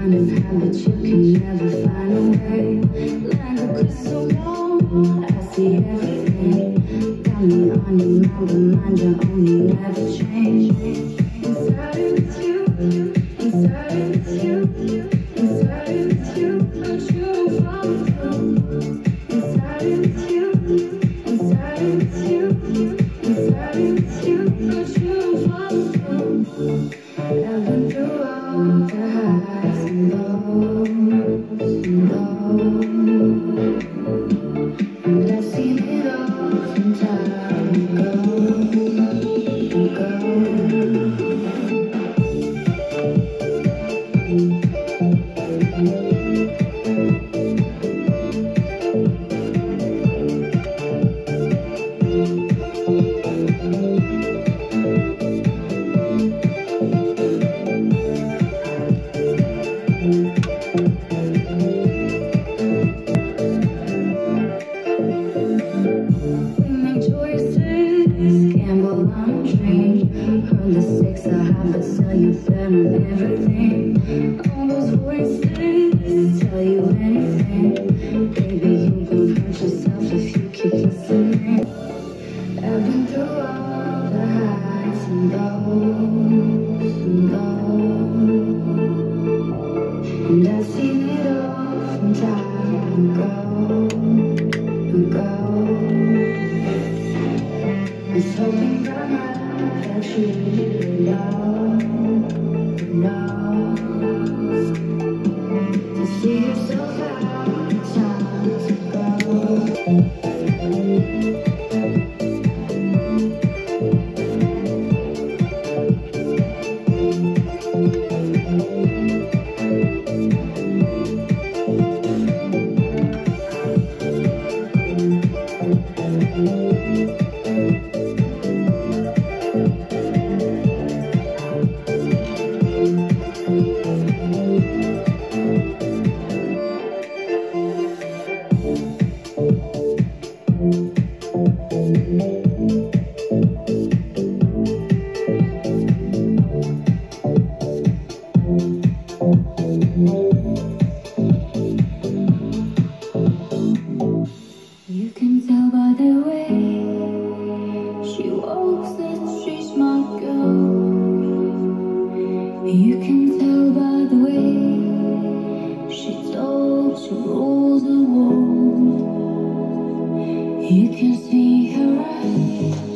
running high, but you can never find a way. Like a crystal ball, I see everything. Got me on your mind, but mind your own, you never change. Inside it's you, inside it's you, inside it's you, but you don't follow through. Inside it's you, inside it's you, inside it's you, but you don't follow through. I've been through all the highs and lows and lows, and I've seen it all from time gamble on a dream. Heard the stakes are high, but still you bet on everything. All those voices tell you anything. Baby, you gon' hurt yourself if you keep listening. I've been through all the highs and lows and lows, and I've seen it all from time ago. I was hoping by now that you know, to see yourself out, it's time to go. You can tell by the way she walks that she's my girl. You can tell by the way she talks, she rolls the world. You can see her eyes.